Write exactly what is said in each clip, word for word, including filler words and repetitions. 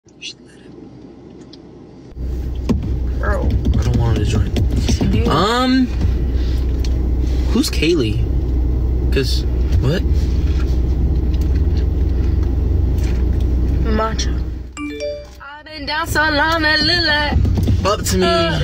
You should let him. Bro. I don't want him to join. Dude. Um, who's Kaylee? Cause what? Matcha. I've been down so long that look like Up to me. Up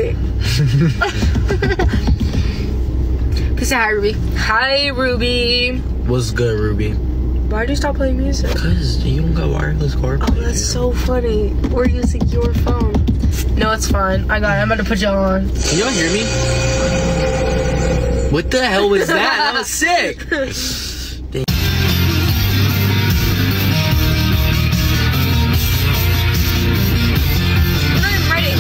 to me. Say hi, Ruby. Hi, Ruby. What's good, Ruby? Why'd you stop playing music? Cause you don't got wireless cord. Oh, that's so funny. We're using your phone. No, it's fine. I got it. I'm about to put y'all on. Can y'all hear me? What the hell was that? That was sick. I'm ready.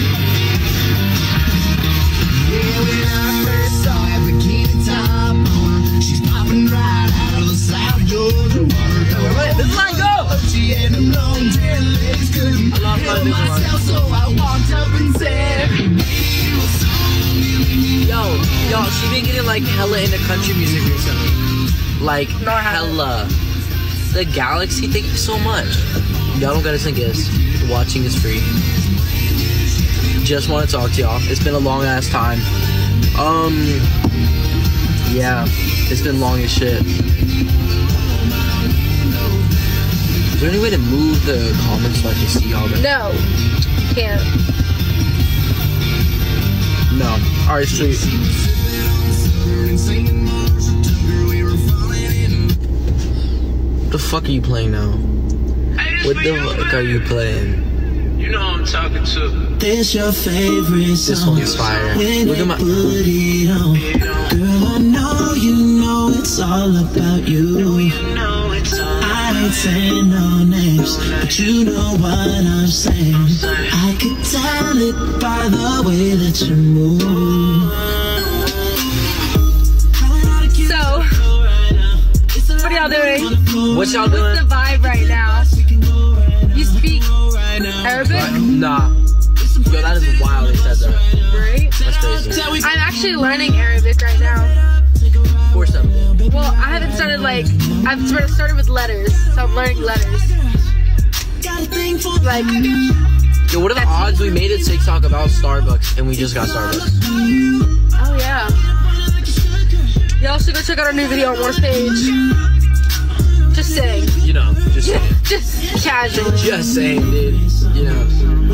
This line go! I lost my vision line. Yo, yo, she been getting like hella into country music recently. Like hella. The Galaxy, thank you so much. Y'all don't gotta sing this. Watching is free. Just want to talk to y'all. It's been a long ass time. Um, yeah, it's been long as shit. Is there any way to move the comments so I can see all that? No. Can't. No. Alright, sweet. What the fuck are you playing now? What the fuck are you playing? You know I'm talking to. This your favorite song. This one's fire. Look at my. Girl, I know you know it's all about you. I ain't saying no names, but you know what I'm saying. I could tell it by the way that you move. So, what are y'all doing? What y'all What's doing? the vibe right now? You speak Arabic? What? Nah. Yo, that is wild they said that. Right? That's crazy. I'm actually learning Arabic right now. For something. Well, I haven't started like, I've sort of started with letters, so I'm learning letters. Like, Yo, what are the odds we made a TikTok about Starbucks and we just got Starbucks? oh yeah. Y'all should go check out our new video on Morse page. Just saying. You know, just saying. Just casual. Just saying, dude. You know.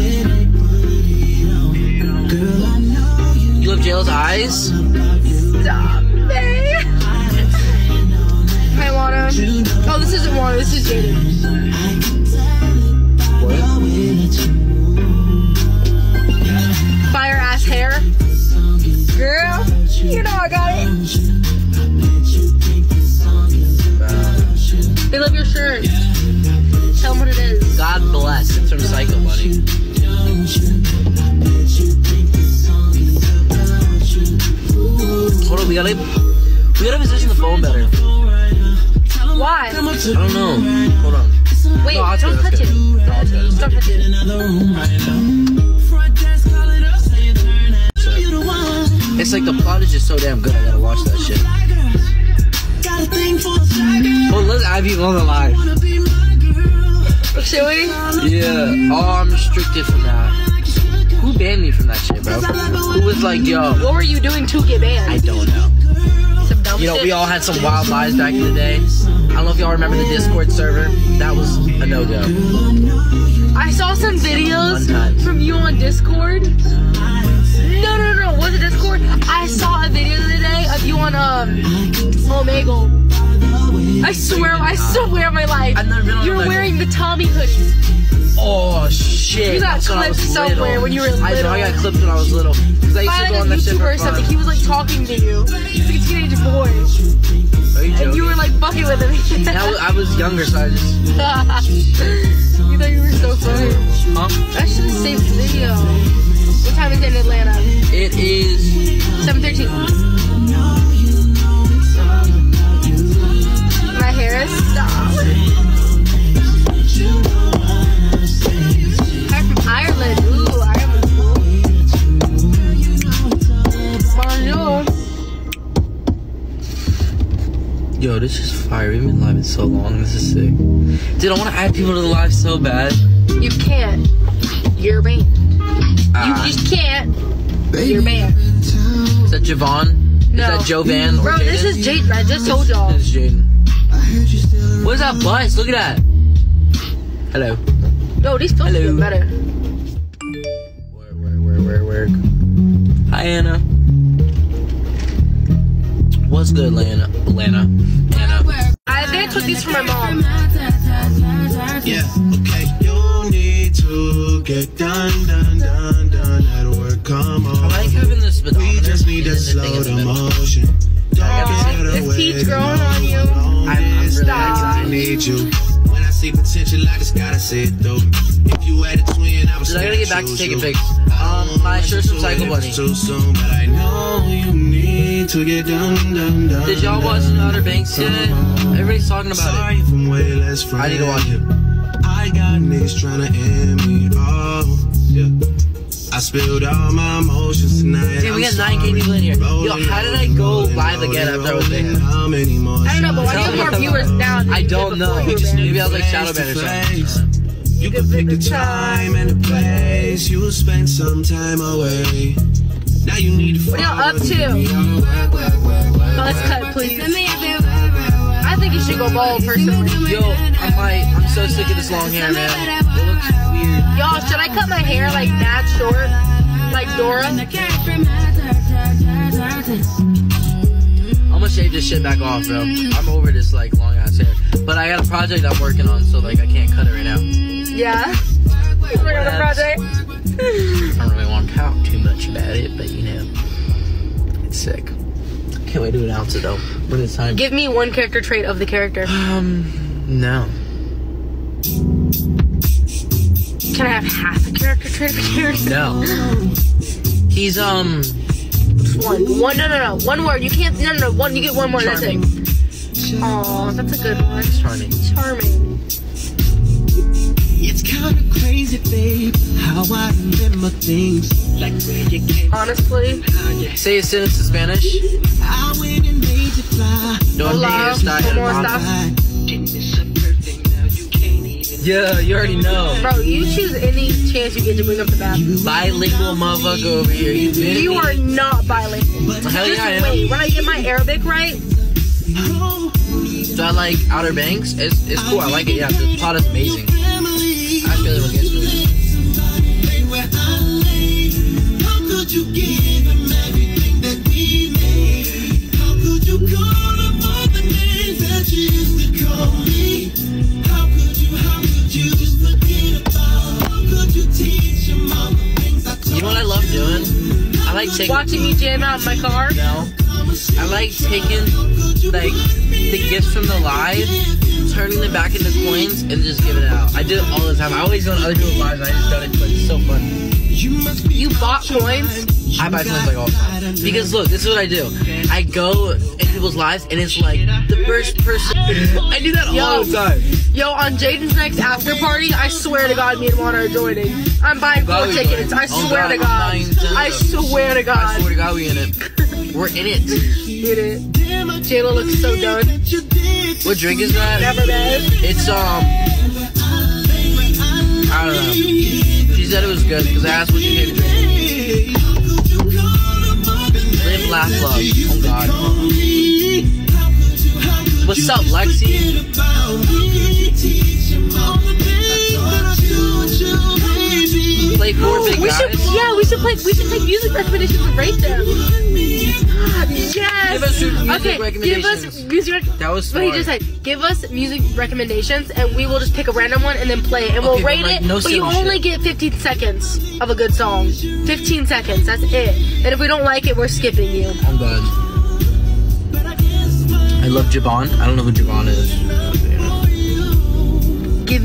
You love Jayla's eyes? Stop me. I wanna. Oh, this isn't Wanna, this is Jaden. What? Fire ass hair. Girl, you know I got it. They love your shirt. Tell them what it is. God bless. It's from Psycho Bunny. Hold on, we gotta, we gotta position the phone better. Why? I don't know. Hold on. Wait, No, I'll don't do it, touch it. let's go. Don't touch it. It's like the plot is just so damn good. I gotta watch that shit. Well, let's have you on the live. Should we? Yeah. Oh, I'm restricted from that. Who banned me from that shit, bro? Who was like, yo? What were you doing to get banned? I don't know. Some dumb You know, shit? we all had some wild lives back in the day. I don't know if y'all remember the Discord server. That was a no-go. I saw some One videos time. from you on Discord. No, no, no, was it Discord? I saw a video the other day of you on um Omegle. I swear, I swear on my life. I've never been on You were Omegle. wearing the Tommy hoodie. Oh shit! You got That's when I clipped was somewhere little. when you were I know I little. got clipped when I was little. Cause I used By to like go a on that shit YouTuber for or something. fun. He was like talking to you. He's like a teenage boy. Are you And joking? you were like fucking with him. I was, I was younger, so I just. You thought you were so funny. Huh? I should have saved the video. What time is it in Atlanta? It is. seven thirteen. My hair is stop. I'm from Ireland. Ooh, Ireland's cool. Bonjour. Yo, this is fire. We've been live so long. This is sick. Dude, I want to add people to the live so bad. You can't. You're banned. Uh, You just can't. You're banned. Is that Javon? No. Is that Jovan or Bro, Jaden? this is Jaden. I just told y'all. This is Jaden. What is that bus? Look at that. Hello. Yo, these films Hello. get better. Where, where, where, where, where? Hi, Anna. What's good, Lana? Lana. Anna. I think I took these from my mom. Yeah, okay. You need to get done, done, done, done. At work, come on. I like having this speedometer. We just need to and the thing slow in the the middle. motion. Don't Aw, get this away. teeth growing on you. I'm, I'm really Stop. I need you. When I see potential, I just gotta see it through. If you had a twin, I was Dude, I gotta get back to choose taking you. pics. Um, my shirt's from Psycho Bunny. Too soon, but I know you need to get done, done, done. Did y'all watch Outer Banks yet? Everybody's talking about Sorry it. if I'm way less friendly. I need to watch it. I got niggas trying to end me off. Yeah. I spilled all my emotions tonight. Dude, we got I'm nine K sorry. people in here. Yo, Rolling, how did I go rolling, live again rolling, after I was rolling. banned? How many more I don't know, but why do shots? you have more viewers now than I you did don't know. before you were Just banned? maybe I was like shadow banned or something. You can pick the time and the place. You spend some time away. Now you need to What y'all up follow to? me. Let's cut, please. I think you should go bald, personally. Yo, I'm like, I'm so sick of this long hair, man. It looks weird. Y'all, should I cut my hair like that short? Like Dora? I'm gonna shave this shit back off, bro. I'm over this like long ass hair. But I got a project I'm working on, so like I can't cut it right now. Yeah. We're on a project. I don't really want to talk too much about it, but you know, it's sick. Can't wait to announce it though when it's time. Give me one character trait of the character. Um, no. Can I have half a character trait of a character? No. He's um Just one. One. No, no, no. One word. You can't. No, no, no. One. You get one more. Charming. That's it. Aw, that's a good one. charming. Charming. It's kind of crazy, babe, how I remember things like where you came Honestly. from. Say a sentence in Spanish. I went and made you fly. Don't Hola. be a Como estás? Didn't miss a birthday, now you can't even. Yeah, you already know. Bro, you choose any chance you get to bring up the bathroom. Bilingual motherfucker over here. You, You are not bilingual. Hell Just yeah, I am. wait. When I get my Arabic right, So I like Outer Banks. It's, it's cool. I like it. Yeah, the plot is amazing. I feel it when it gets good. How could you give him everything that we made? How could you call him all the names that you used to call me? How could you, how could you just forget about? How could you teach him all the things I told You know what I love doing? I like taking. watching me jam out in my car. No. I like taking like the gifts from the live, turning them back into coins, and just giving it out. I do it all the time. I always do it on other people's lives. I just done it, but it's so fun. You bought coins? I buy coins like all the time. Because look, this is what I do. I go in people's lives, and it's like the first person. I do that all the time. Yo, on Jaden's next after party, I swear to God, me and Juan are joining. I'm buying four God, we tickets. join. I Oh, swear God, to I'm God. dying to- I swear to I God. swear to God, we in it. We're in it. Get it. Jayla looks so done. What drink is that? Never bad. It's um, I don't know. She said it was good because I asked what you gave drink. Live, laugh, love. Oh God. What's up, Lexi? Play four big We should, guys. yeah, we should play. We should play music recommendations and rate them. Yes. Give us your music okay, give recommendations. us music. Rec- That was What he smart. just said. Give us music recommendations, and we will just pick a random one and then play it, and we'll Okay, but rate like, it. no but you silly only shit. get fifteen seconds of a good song. fifteen seconds. That's it. And if we don't like it, we're skipping you. Oh God. I love Javon. I don't know who Javon is. Give.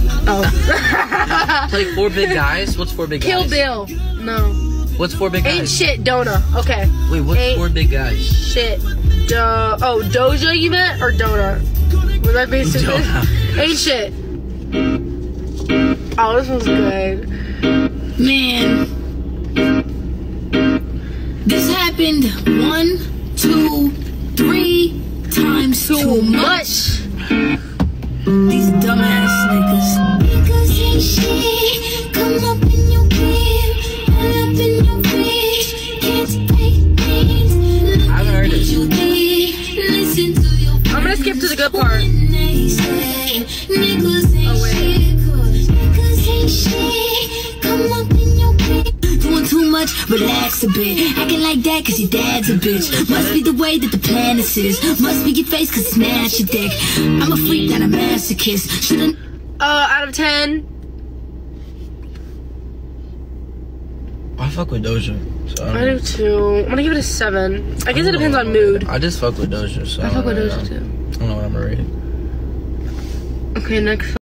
Oh. Play four big guys. What's four big Kill guys? Bill. No. What's four big Ain't guys? shit. Dona. Okay. Wait, what's Ain't four big guys? shit. Do- oh, Doja you meant or Dona? Was that basically? Dona. Ain't shit. Oh, this one's good. Man, this happened one, two, three times too, Too much. much. These dumbass niggas. Because ain't shit to the good part. Oh wait. Doing too much, relax a bit. Acting like that cause your dad's a bitch. Must be the way that the planet is. Must be your face cause it's smash your dick. I'm a freak, not a masochist. Shouldn't Uh, out of ten. I fuck with Doja. So I, I do too. I'm gonna give it a seven. I guess it depends on mood. I just fuck with Doja. So I fuck with don't Doja know. too. I don't know what I'm gonna rate it. Okay, next.